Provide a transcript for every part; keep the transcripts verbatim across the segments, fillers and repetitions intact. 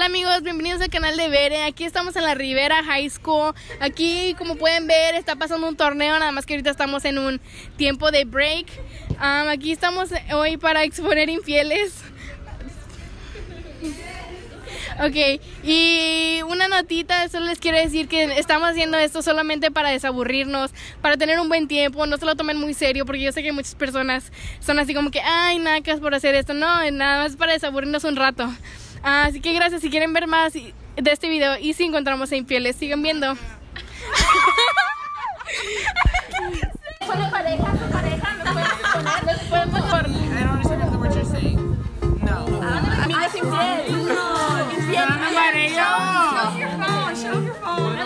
Hola amigos, bienvenidos al canal de Bere. Aquí estamos en la Rivera High School. Aquí, como pueden ver, está pasando un torneo, nada más que ahorita estamos en un tiempo de break. Um, aquí estamos hoy para exponer infieles. Ok, y una notita, solo les quiero decir que estamos haciendo esto solamente para desaburrirnos, para tener un buen tiempo. No se lo tomen muy serio, porque yo sé que muchas personas son así como que, ay, nacas por hacer esto. No, nada más para desaburrirnos un rato. Uh, así que gracias. Si quieren ver más de este video y si encontramos a infieles, sigan viendo. ¿Son pareja? ¿Son pareja? ¿Me pueden poner? ¿Les podemos por...? I don't understand what you're saying. No. Amiga es infiel. No, infiel. Show your phone, show your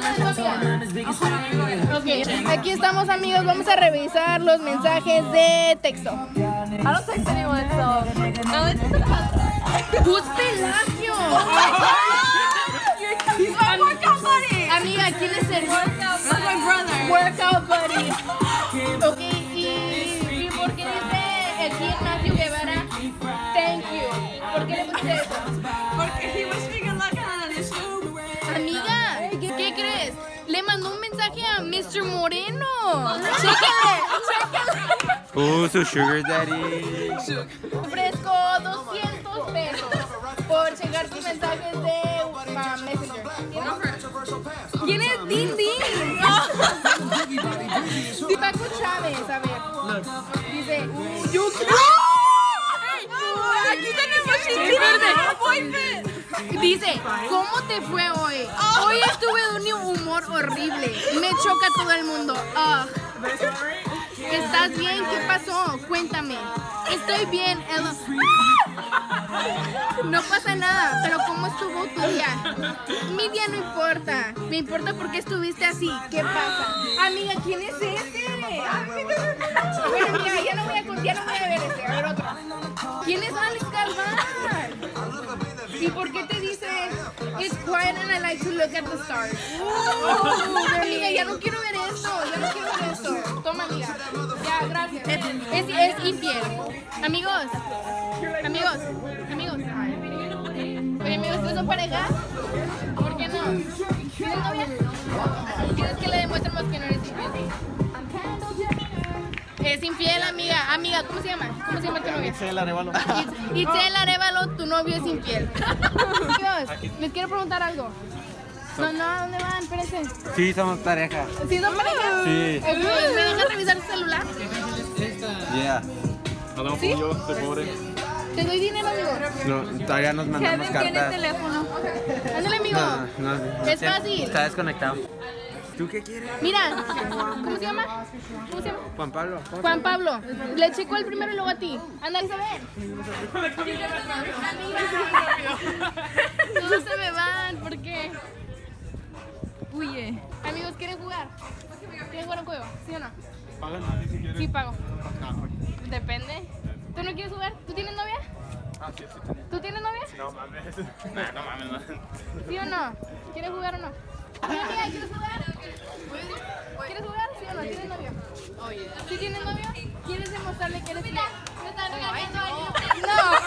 phone. Ok, aquí estamos amigos, vamos a revisar los mensajes de texto. I don't text anyone, so... No, it's... ¡Who's Pelagio! He's my workout buddy! Amiga, ¿quién es el That's my brother. workout buddy? Ok, y, y ¿por qué dice aquí Ignacio Guevara? Thank you. ¿Por qué le pusiste eso? Porque he was speaking like that. Amiga, ¿qué, ¿qué crees? Le mandó un mensaje a mister Moreno. Chéquenle, chéquenle. Oh, su sugar daddy. Ofrezco doscientos pesos por checar tus mensajes de uh, Messenger. ¿Quién es Din Din? Paco Chávez, a ver. Dice, yo quiero... Aquí tenemos boyfriend. Dice, ¿cómo te fue hoy? Hoy estuve de un humor horrible. Me choca todo el mundo. Ugh. ¿Estás bien? ¿Qué pasó? Cuéntame. Estoy bien. Ella. No pasa nada, pero ¿cómo estuvo tu día? Mi día no importa. Me importa porque estuviste así. ¿Qué pasa? Amiga, ¿quién es ese? Bueno, mira, ya no voy a, ya no voy a ver ese. A ver otro. ¿Quién es Alex Galván? ¿Y por qué te dice It's quiet and I like to look at the stars? Oh, amiga, ya no quiero ver esto. Ya no quiero ver esto. Toma, amiga. Ya, gracias. Es, es infiel. Amigos. Amigos. Amigos. Oye, amigos, ¿ustedes son pareja? ¿Por qué no? ¿Tienes novia? ¿Quieres que le demuestre más que no eres infiel? Es infiel, amiga. Amiga, ¿cómo se llama? ¿Cómo se llama tu novia? Itzel Arevalo. Itzel Arevalo, tu novio es infiel. Amigos, les quiero preguntar algo. No, no, ¿dónde van? Espérense. Sí, somos pareja. ¿Sí son pareja? Sí. Okay, ¿me dejas revisar tu celular? Yeah. ¿Sí? ¿Te doy dinero, amigo? No, todavía nos mandamos Kevin tiene cartas. teléfono. Ándale, amigo. No, no, Es no, fácil. Está desconectado. ¿Tú qué quieres? Mira, ¿cómo se llama? ¿Cómo se llama? Juan Pablo. Juan Pablo. Le checo el primero y luego a ti. Anda, Isabel. Todos se me van, ¿por qué? Huye. Amigos, ¿quieren jugar? ¿Quieren jugar un juego? ¿Sí o no? ¿Pagan nadie si quieres? Sí, pago. Depende. ¿Tú no quieres jugar? ¿Tú tienes novia? Ah, sí, sí. ¿Tú tienes novia? No mames. Nah, no mames, no. ¿Sí o no? ¿Quieres jugar o no? ¿Sí, amiga, ¿quieres jugar? ¿Quieres jugar? ¿Sí o no? ¿Tienes novio? ¿Sí tienes novio? ¿Quieres demostrarle que eres fiel? ¿Me estás regañando? No.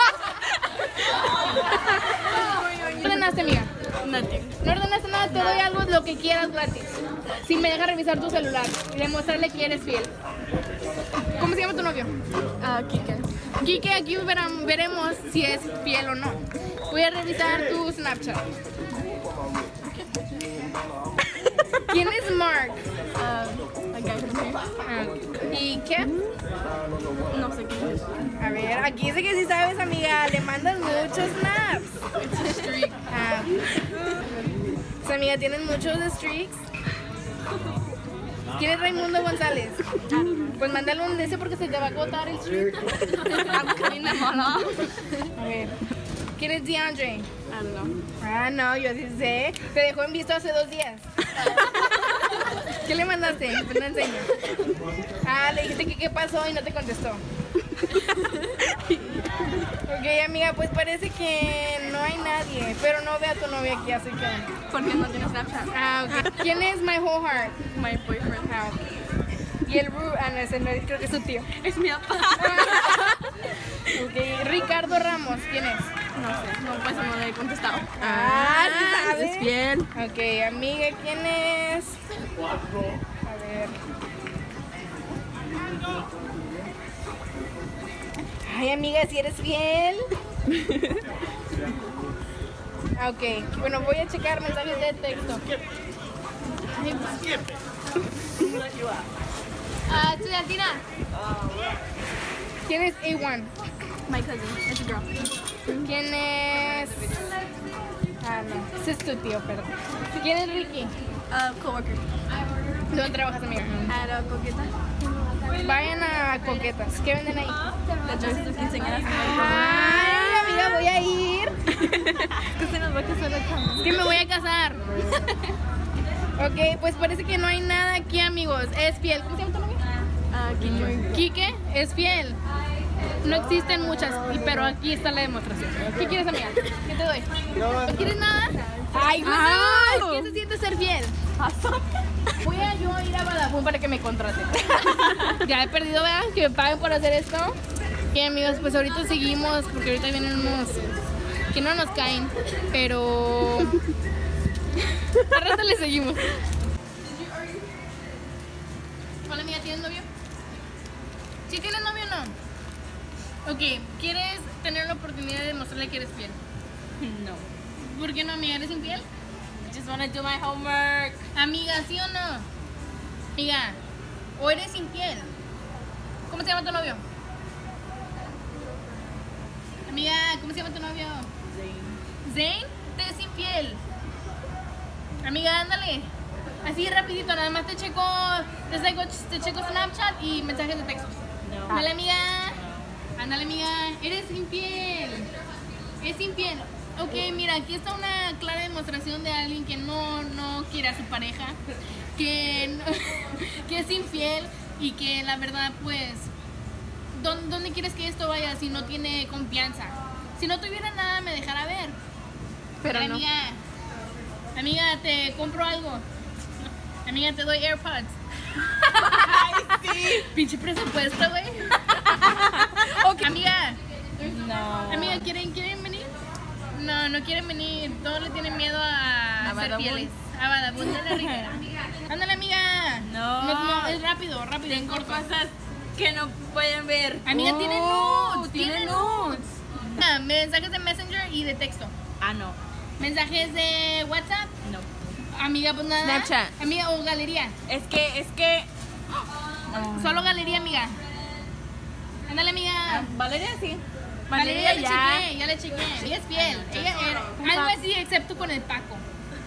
¿Qué ordenaste, amiga? No ordenaste nada, te doy algo, lo que quieras gratis. Si me dejas revisar tu celular y demostrarle que eres fiel. ¿Cómo se llama tu novio? Ah, Kike. Kike, aquí verán, veremos si es fiel o no. Voy a revisar tu Snapchat. ¿Quién es Mark? Ah, a guy from here. Ah, ¿y qué? No sé qué es. A ver, aquí dice que sí sabes, amiga. Le mandan muchos snaps. It's a streak. Ah. Su amiga, ¿tienen muchos streaks? ¿Quién es Raimundo González? Pues mándale un ese porque se te va a agotar el streak. I'm cutting them all off. A ver. ¿Quién es DeAndre? I don't know. Ah, no, yo sí sé. Te dejó en visto hace dos días. ¿Qué le mandaste? Pues no enseño. Ah, le dijiste que qué pasó y no te contestó. Ok, amiga, pues parece que no hay nadie. Pero no ve a tu novia aquí, así que... Porque no tiene Snapchat. Ah, ok. ¿Quién es My Whole Heart? My boyfriend. Ah, ok. Y el Ru... Ah, no, ese no, creo que es su tío. Es mi papá. Ok, Ricardo Ramos, ¿quién es? No sé, no, pues no le he contestado. Ah, ¿sí sabes? es fiel. Ok, amiga, ¿quién es? A ver. Ay, amiga, si eres fiel. Ok, bueno, voy a checar mensajes de texto. Ah, estudiantina. ¿Quién es A uno? My cousin, it's a girl. ¿Quién es? Ah, no, ese es tu tío, perdón. ¿Quién es Ricky? Uh, coworker. ¿Dónde trabajas, amiga? At uh, Coqueta. Vayan a Coquetas. ¿Qué venden ahí? Las dresses de quinceañeras. Ay, amiga, voy a ir. Que se nos va a casar la cama. Es que me voy a casar. Ok, pues parece que no hay nada aquí, amigos. Es fiel. ¿Cómo se llama tu novio? Ah, Kike. Quique es fiel. No existen muchas, y- pero aquí está la demostración. ¿Qué quieres, amiga? ¿Qué te doy? ¿No quieres nada? Ay, no. Ay. ¿Qué se siente ser fiel? Voy a yo ir a Badabun para que me contraten. Ya he perdido, ¿verdad? Que me paguen por hacer esto. Y amigos, pues ahorita seguimos, porque ahorita vienen unos que no nos caen, pero al rato le seguimos. Hola, amiga, ¿tienes novio? ¿Sí tienes novio o no? Ok, ¿quieres tener la oportunidad de demostrarle que eres fiel? No. ¿Por qué no, amiga? ¿Eres infiel? I just wanna do my homework. Amiga, ¿sí o no? Amiga, ¿o eres infiel? ¿Cómo se llama tu novio? Amiga, ¿cómo se llama tu novio? Zane. Te es infiel. Amiga, ándale. Así rapidito, nada más te checo, te checo, te checo Snapchat y mensajes de textos. No. Ándale, amiga. Ándale, amiga. Eres infiel. Es infiel. Ok, mira, aquí está una clara demostración de alguien que no, no quiere a su pareja, que, no- que es infiel y que la verdad, pues, ¿dónde, ¿dónde quieres que esto vaya si no tiene confianza? Si no tuviera nada, me dejara ver. Pero no. Amiga, amiga, te compro algo. Amiga, te doy AirPods. Ay, sí. Pinche presupuesto, güey. Ok, amiga, No. amiga, ¿quieren, ¿quieren venir? No, no quieren venir. Todos le tienen miedo a, ¿A ser Badabun? fieles. A Badabun de la Ribera. Ándale, amiga. No. no. No, es rápido, rápido. en Tengo corto. cosas que no pueden ver. Amiga, tiene Oh, nudes. tiene Tiene nudes. nudes. Ah, mensajes de Messenger y de texto. Ah, no. Mensajes de WhatsApp. No. Amiga, pues nada. Snapchat. Amiga, o galería. Es que, es que. Solo galería, amiga. Ándale, amiga. Valeria sí. Valeria, Valeria ya ya. le chequé, ya le chequé. Ella es fiel. Ella era. Algo así, excepto con el Paco.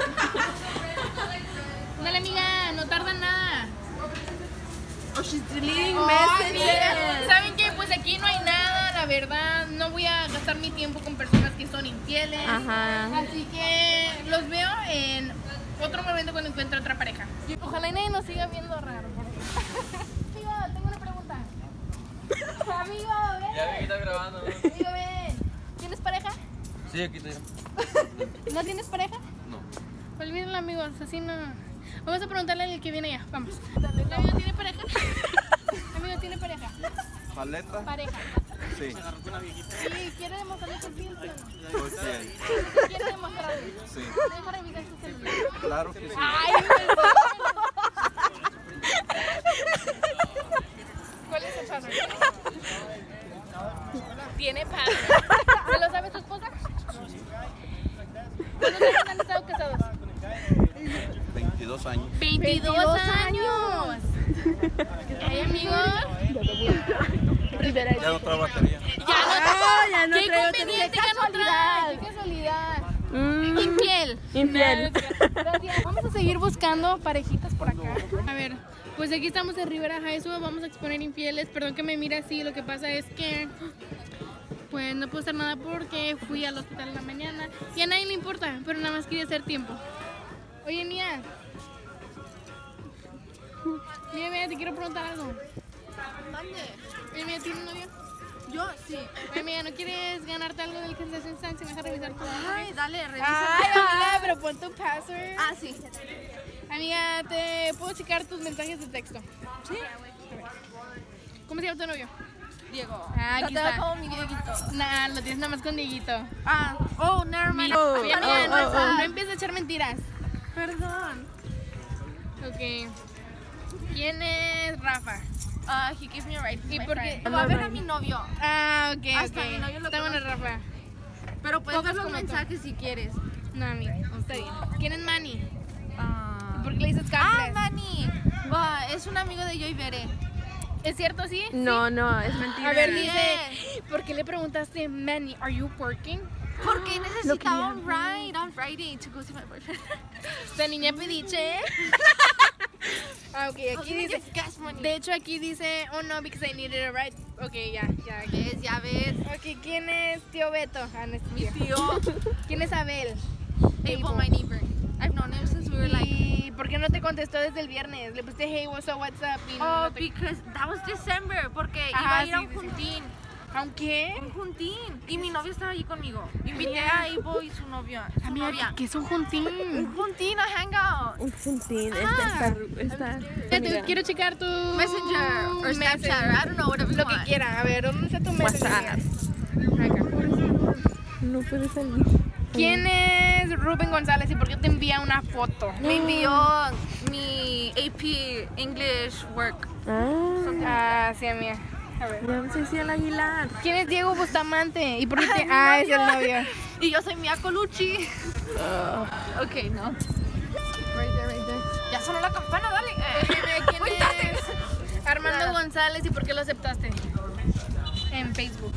Ándale, amiga, no tarda nada. Oh, she's deleting Ay, messages. mira, ¿saben qué? Pues aquí no hay nada, la verdad. No voy a gastar mi tiempo con personas que son infieles. Ajá. Así que los veo en otro momento cuando encuentre otra pareja. Ojalá y nadie nos siga viendo raro. Amigo, tengo una pregunta. Amigo, ven. Ya vi que estás grabando, ¿no? Amigo, ven. ¿Tienes pareja? Sí, aquí estoy. ¿No tienes pareja? No. Olvídenlo, amigos, así no. Vamos a preguntarle al que viene allá. Vamos. ¿Amigo tiene pareja? Amigo, ¿tiene pareja? ¿Paleta? Pareja. Sí. Sí, ¿quiere demostrarle que es fiel, sí o no? Pues sí. ¿Quiere demostrarle? Sí. Deja revisar su celular. Claro que sí. Ay, pues, ¿cuál es el password? Tiene password. ¿Se lo sabe su esposa? ¿Cuántos años han estado casados? veintidós años. veintidós años. Ay, amigos. Ya no trae batería. Ya no, Ah, ya no qué traigo conveniente, batería. ya no trae. Qué casualidad. Mm. Infiel. Infiel. Gracias. Vamos a seguir buscando parejitas por acá. A ver, pues aquí estamos en Rivera High School. Vamos a exponer infieles. Perdón que me mire así. Lo que pasa es que pues no puedo hacer nada porque fui al hospital en la mañana y a nadie le importa, pero nada más quería hacer tiempo. Oye, Mía. Mía, Mía, te quiero preguntar algo. ¿Dónde? Oye, Mía, ¿tienes novio? Yo sí. Oye, Mía, ¿no quieres ganarte algo del Kansas Instance? ¿Me dejas revisar tu Ay, dale, revisa. Ay, amiga, pero pon tu password. Ah, sí. Amiga, ¿te puedo checar tus mensajes de texto? Sí. ¿Cómo se llama tu novio? Diego. Ah, aquí Trataba está. como mi Dieguito. Nah, lo tienes nada más con Dieguito. Ah, oh, never mind. Mira, Oh, oye, oh, amiga, no, oh, oh. no empieces a echar mentiras. Perdón. Ok. ¿Quién es Rafa? Ah, he gave me a ride. ¿Y my por qué? friend. Va a ver a mi novio. Ah, ok, Hasta ok. mi novio lo Está bueno, conoce. Rafa. Pero puedes ver Pocos los como tú. mensajes si quieres. No, amiga, está bien. ¿Quién es Manny? Ah, ¿Por qué le dices ah Camples? Manny. Va, es un amigo de yo y Bere. ¿Es cierto así? No, no, es mentira. A ver, Bien. dice, ¿por qué le preguntaste, Manny, are you working? Porque necesitaba un ride on Friday to go see my boyfriend. Esta niña pediche. Ah, ok, aquí dice. gas money. De hecho, aquí dice, oh no, because I needed a ride. Ok, ya, ya. aquí. ves, ya ves. Ok, ¿quién es tío Beto? Ah, no es Mi tío. tío. ¿Quién es Abel? Abel, my neighbor. I've known him since we were like. ¿Y por qué no te contestó desde el viernes? Le pusiste, hey, what's up, what's up? Y Oh, no te... because that was December. Porque Ajá, iba a ir a sí, un sí, sí. juntín. ¿Aunque? Un juntín. Y mi novio estaba allí conmigo. Invité a Abel y su novio. Su Amiga, novia. ¿qué es un juntín? Un juntín a hangout. Un puntín. Ah. Está, está, Ya te quiero checar tu Messenger or Snapchat. Messenger. I don't know, whatever you Lo que want. quiera. A ver, ¿dónde está tu Messenger? WhatsApp. Acá. No puede salir. ¿Quién es Rubén González y por qué te envía una foto? Me envió mi A P English work. Ah, Ah, sí, amiga. A ver. ya no sé si el Aguilar. ¿Quién es Diego Bustamante? ¿Y por qué te... mi Ah, es el novio. novio. Y yo soy Mia Colucci. Ok, no. Right there, right there. Ya sonó la campana, dale. ¿Quién Wait, es Armando Nada. González y por qué lo aceptaste? En Facebook.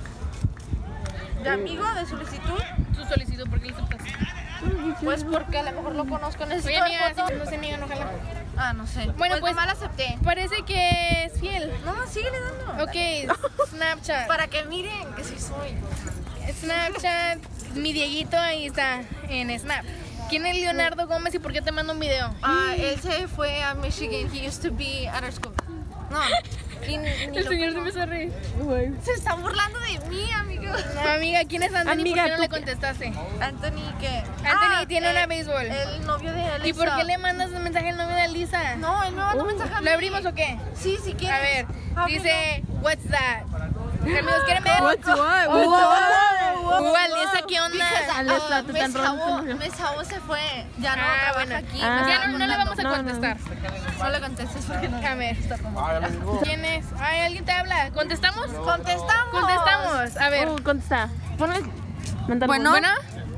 ¿De amigo de solicitud? Tu solicitud, ¿por qué lo aceptaste? Pues porque a lo mejor lo conozco. Necesito Oye, amiga, ver foto. si no sé, amiga, no jala. Ah, no sé. Bueno, pues, pues- nomás la acepté. Parece que es fiel. No, síguele dando. Ok, Snapchat. Para que miren que sí soy. Snapchat, mi Dieguito ahí está en Snap. ¿Quién es Leonardo Gómez y por qué te mando un video? Ah, él se fue a Michigan. He used to be at our school. No. Y ni- ni El lo señor se conozco. empezó a reír. Se está burlando de mí, amigo. No, amiga, ¿quién es Anthony? Amiga, ¿Por qué no tú le qué- contestaste? Anthony, ¿qué? Anthony tiene eh, una béisbol. El novio de Elisa. ¿Y por qué le mandas un mensaje al novio de Lisa? No, él me mandó un mensaje a mí. ¿Lo abrimos o qué? Sí, si quieres. A ver, Ábrelo. dice, what's that? Amigos, ¿quieren ver? What's what? Oh, What's what? uh, Alisa, ¿qué onda? Because, Alisa, ah, te están Miss robando Jabo- tu novio. Miss Jabo se fue. Ya no Ah, trabaja bueno. aquí. Ah. me Ya está no, no le vamos a No, no. contestar. No le contestes porque no. A ver, ¿quién es? Ay, ¿alguien te habla? ¿Contestamos? Contestamos. Contestamos. A ver. Oh, contesta. Ponle. Mándalo. Bueno. ¿Bueno?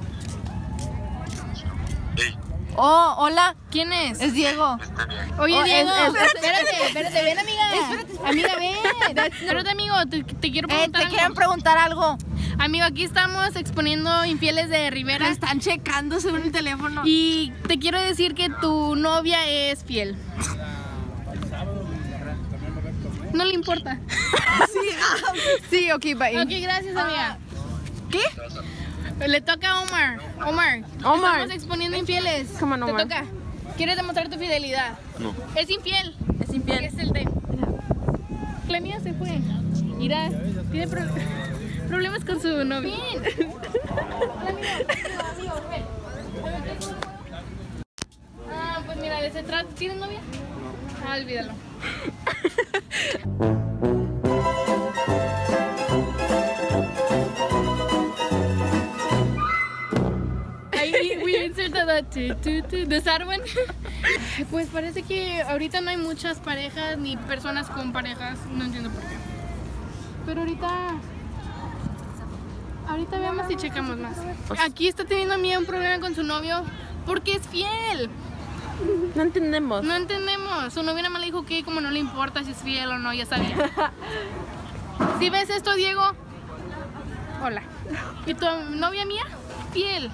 Oh, hola. ¿Quién es? Es Diego. Oye, Oh, Diego, es- es- espérate, espérate, ven, amiga. Amiga, ven. Espérate, amigo, te, te quiero Eh, preguntar te algo. quieren preguntar algo. Amigo, aquí estamos exponiendo infieles de Rivera. Están checando según el teléfono. Y te quiero decir que tu novia es fiel. No le importa. Sí, ok, bye. Ok, gracias, amiga. ¿Qué? Le toca a Omar. Omar. Omar. Estamos exponiendo infieles. Come on, Te Omar. toca. ¿Quieres demostrar tu fidelidad? No. Es infiel. Es infiel. Es el de. La mía se fue. Mira, tiene pro- problemas con su novio. Ah, pues mira, de ese trato. ¿Tienes novia? Ah, olvídalo. Ahí we inserted that tu, tu, tu, de Sarwen. Pues parece que ahorita no hay muchas parejas ni personas con parejas. No entiendo por qué. Pero ahorita. Ahorita veamos si checamos más. Aquí está teniendo mía un problema con su novio porque es fiel. No entendemos. No entendemos. Su novia nada más le dijo que como no le importa si es fiel o no, ya sabía. ¿Sí ves esto, Diego? Hola. ¿Y tu novia mía? Fiel.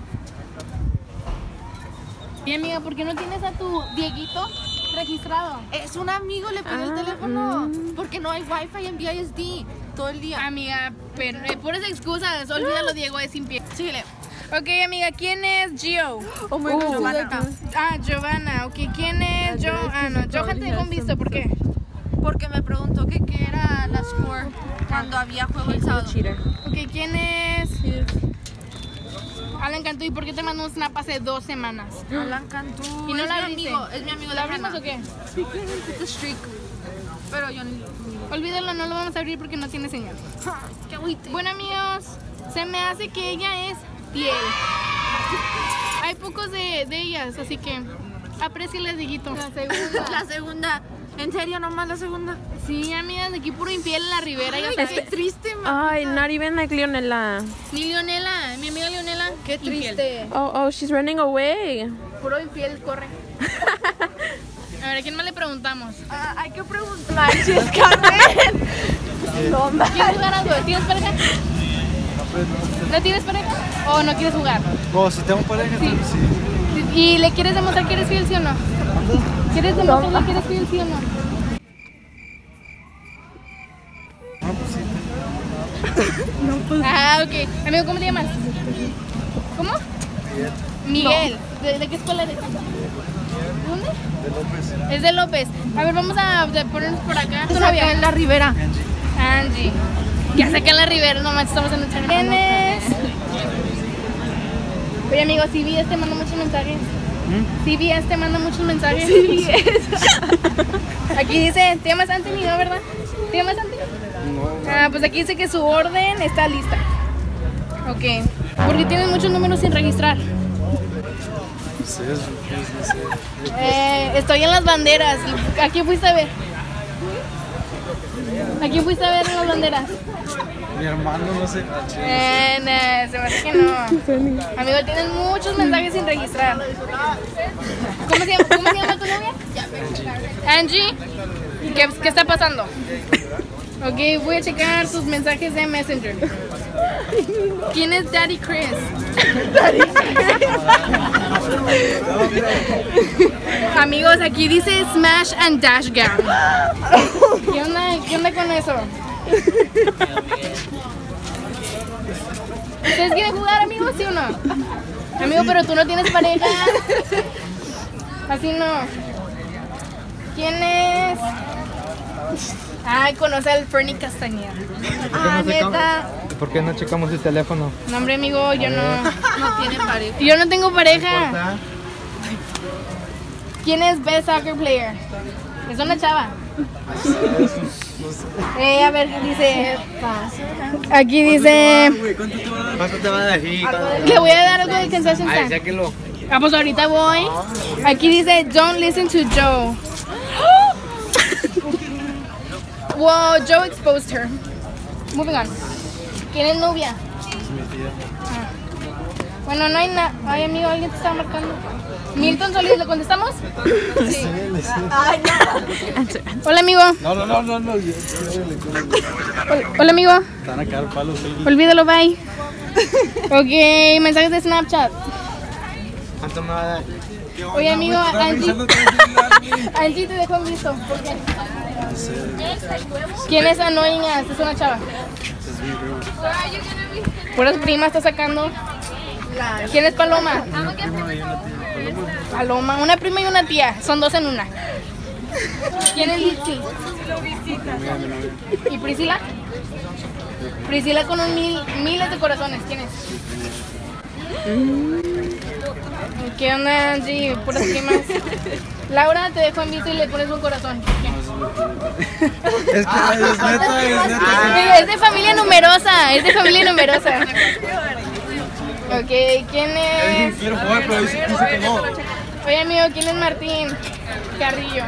Y amiga, ¿por qué no tienes a tu Dieguito registrado? Es un amigo, le pidió el Ah, teléfono. mm. Porque no hay wifi en V I S D todo el día. Amiga, pero eh, por esas excusas, olvídalo, Diego, es sin pie. Síguele. Ok, amiga, ¿quién es Gio? Oh my God, Giovanna. Ah, Giovanna. Ok, ¿quién es Jo? Ah, no, Johan te dejó un visto, ¿por qué? Porque me preguntó que qué era la score cuando había juego el sábado. Cheater. Ok, ¿quién es? Alan Cantú, ¿y por qué te mandó un snap hace dos semanas? Alan Cantú. ¿Y no es la mi viste? amigo, es mi amigo. ¿La abrimos o qué? The streak. Pero yo ni. Olvídalo, no lo vamos a abrir porque no tiene señal. Bueno, amigos, se me hace que ella es fiel. Hay pocos de, de ellas, así que apréciales, Dieguito. La segunda. La segunda. ¿En serio nomás la segunda? Sí, amigas, de aquí puro infiel en la Ribera. Ya Ay, sabes. qué triste, mamá. Ay, not even like Leonela. Mi Leonela, mi amiga Leonela. Qué infiel. triste. Oh, oh, she's running away. Puro infiel, corre. A ver, ¿a quién más le preguntamos? Ah, hay que preguntar si es Carmen. ¿Quieres jugar algo? ¿Tienes pareja? ¿No tienes pareja? ¿O no quieres jugar? No, si tengo pareja, Sí. ¿Y le quieres demostrar que eres fiel, sí o no? ¿Quieres demostrarle que eres fiel, sí o no? Ah, ok. Amigo, ¿cómo te llamas? ¿Cómo? Miguel. ¿De, de qué escuela eres? ¿Dónde? De López. Es de López. A ver, vamos a de ponernos por acá. ¿Tu novia? Acá en la Ribera. Angie. Ya sé que en la Ribera, nomás estamos en el channel. ¿Quién es? Oye, amigo, si vi te manda muchos mensajes. Si vi te manda muchos mensajes. Sí, es. Aquí dice, te llamas Anthony, ¿no, verdad? ¿Te llamas Anthony? No, Ah, pues aquí dice que su orden está lista. Ok. Porque tienes muchos números sin registrar. no sé, no sé. Eh, estoy en las banderas. ¿A quién fuiste a ver? ¿A quién fuiste a ver en las banderas? Mi hermano, no sé. Eh, no, se me hace que no. Amigo, tienes muchos mensajes sin registrar. ¿Cómo se llama, ¿cómo se llama tu novia? Angie. ¿Qué, ¿Qué está pasando? Ok, voy a checar tus mensajes de Messenger. ¿Quién es Daddy Chris? Amigos, aquí dice Smash and Dash Gown. ¿Qué onda, ¿Qué onda con eso? ¿Ustedes quieren jugar, amigos, sí o no? Amigo, pero tú no tienes pareja. Así no. ¿Quién es? Ay, conoce al Fernie Castañeda. Ah, neta. ¿Por qué no checamos el teléfono? No, hombre, amigo, yo no. No tiene pareja. Yo no tengo pareja. ¿Quién es Best Soccer Player? Es una chava. Eh, a ver, dice. Aquí dice. ¿Cuánto te va a dar? Le voy a dar algo del concession Ay, stand. sáquelo. Ah, pues ahorita voy. Aquí dice, don't listen to Joe. Wow, Joe exposed her. Moving on. ¿Quién es novia? Ah. Bueno, no hay nada. Ay, amigo, alguien te está marcando. Milton Solís, ¿le contestamos? Sí. Ay, no. Hola, amigo. No, no, no, no, no. yo- Hola, hola, amigo. Están a caer palos. sí. Olvídalo, bye. Ok, mensajes de Snapchat. ¿Cuánto me va a dar? Oye, amigo, Angie. Angie te dejó en visto. ¿Por qué? ¿Quién es Annoying Ass? Es una chava. Puras primas está sacando. ¿Quién es Paloma? Paloma, una prima y una tía. Son dos en una. ¿Quién es Litsi? ¿Y Priscila? Priscila con un mil, miles de corazones. ¿Quién es? ¿Qué onda, Angie? Puras primas. Laura te dejo en visto y le pones un corazón. ¿Qué? Es que es neta, es neta. Es de familia numerosa, es de familia numerosa. Ok, ¿quién es? Quiero jugar, pero dice dice que no. Oye, amigo, ¿quién es Martín Carrillo?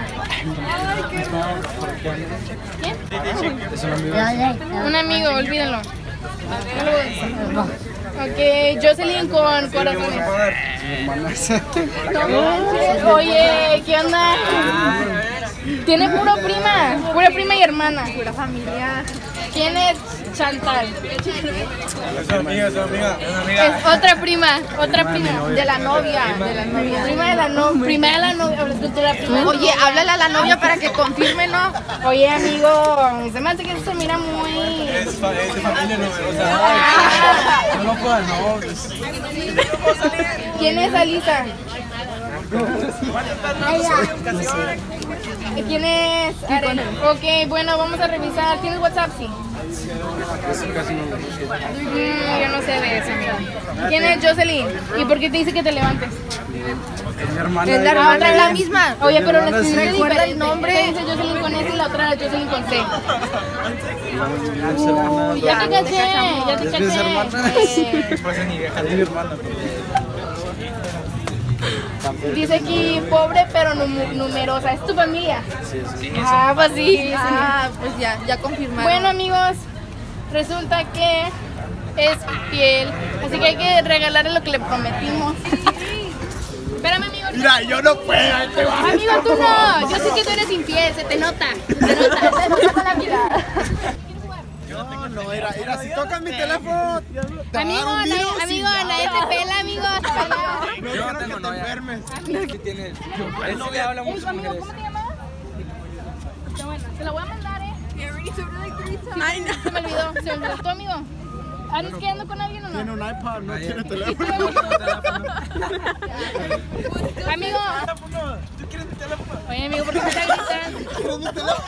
¿Quién? Es un amigo. Un amigo, olvídenlo. No lo voy a decir. Ok, Jocelyn con corazones. Oye, ¿qué onda? Tiene puro prima, pura prima y hermana. Pura familia. ¿Quién es Chantal? Es su amiga, es su amiga. Es otra prima, otra prima. De la novia. De la novia. Prima de la novia, prima de la novia, hablas con la prima. Oye, háblale a la novia para que confirme, ¿no? Oye, amigo, se me hace que se mira muy... Es, fa- es de familia numerosa. No lo puedo, no. pues. ¿Quién es Alisa? ¿Quién es Arena? Ok, bueno, vamos a revisar. ¿Tienes WhatsApp? Sí. Mm, yo no sé de eso, amigo. ¿Quién es Jocelyn? ¿Y por qué te dice que te levantes? Es mi hermana. Es la La hermana otra es la misma. Oye, pero hermana les sí. escribe Recuerda diferente. el nombre. Esta dice Jocelyn con S y la otra Jocelyn con C. Es hermana. Ya te caché, ya te Es mi hermana. caché. Eh, Pues ni vieja. Es mi hermana. Dice aquí pobre pero num- numerosa. ¿Es tu familia? Sí, sí. Ah, pues sí. Ah, pues ya, ya confirmaron. Bueno, amigos, resulta que es fiel, así que hay que regalarle lo que le prometimos. Espérame, amigo. Mira, yo no puedo. Este va. Amigo, tú no. Yo sé que tú eres infiel, se te nota. Se te nota, se te nota con la mirada. No, no, era, era si tocas mi teléfono. te va a dar Amigo, un nadie, virus y amigo, ya. nadie te pela, amigo. No quiero que te enfermes. ¿Qué tienes? Él no habla Ey, mucho amigo, mujeres. ¿cómo te llamabas? Está bueno, te la voy a mandar, eh. Ay, no. Se me olvidó, se me olvidó. ¿Tu amigo? ¿Andas quedando con alguien o Tiene no? un iPad, no Ayer. tiene teléfono. Amigo. ¿Tú quieres mi teléfono? Oye, amigo, ¿por qué me está gritando? ¿Quieres mi teléfono?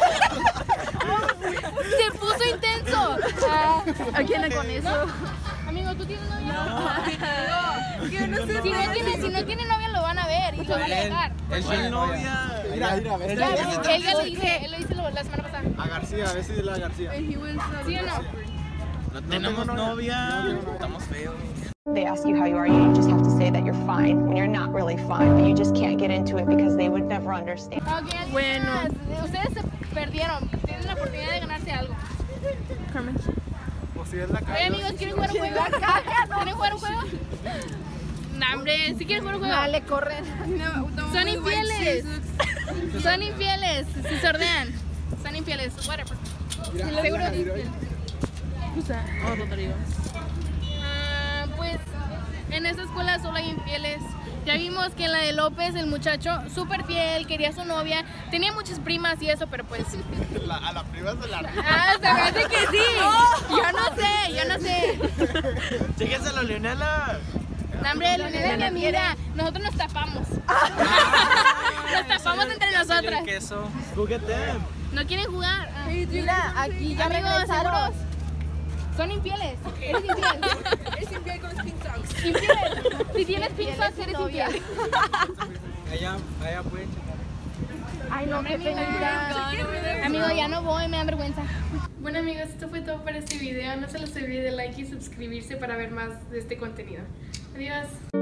Se puso intenso. Ah, ¿A quién le con eso? amigo, ¿tú tienes novia? Si no tiene, si no tiene novia lo van a ver y lo van a dejar. Él tiene novia. Mira, mira, a ver. Ya, él ya lo dice, él lo dice lo- la semana pasada. A García, a ver si dile a García. ¿Sí o no? No tenemos novia. Estamos feos. They ask you how you are, you just have to say that you're fine when you're not really fine, but you just can't get into it because they would never understand. Ok, alguien Bueno. más. Ustedes se perdieron. Tienen la oportunidad de ganarse algo. Carmen. O si es la Oye, amigos, ¿quieren jugar un juego? ¿Quieren jugar un juego? No, hombre, ¿sí quieren jugar un juego? Dale, corre. Son infieles. Son infieles. Si sordean. Son infieles. Whatever. Seguro. Ah, pues en esta escuela solo hay infieles. Ya vimos que en la de López, el muchacho, súper fiel, quería a su novia, tenía muchas primas y eso, pero pues... La- a la prima se la Ah, se me hace que sí. Yo no sé, yo no sé. Sígueselo, Leonela. No, hombre, Leonela es mi amiga. Nosotros nos tapamos. Nos tapamos entre nosotras. Queso. Juguete. ¿No quieren jugar? Ah. Mira, aquí ya Amigos, regresaron. seguros. Son infieles. Eres infiel. Eres infiel con los pink socks. Infiel. Si tienes pink socks, eres infiel. Allá, allá pueden Ay, no, qué penita. Amigo, ya no voy, me da vergüenza. Bueno, amigos, esto fue todo para este video. No se les olvide like y suscribirse para ver más de este contenido. Adiós.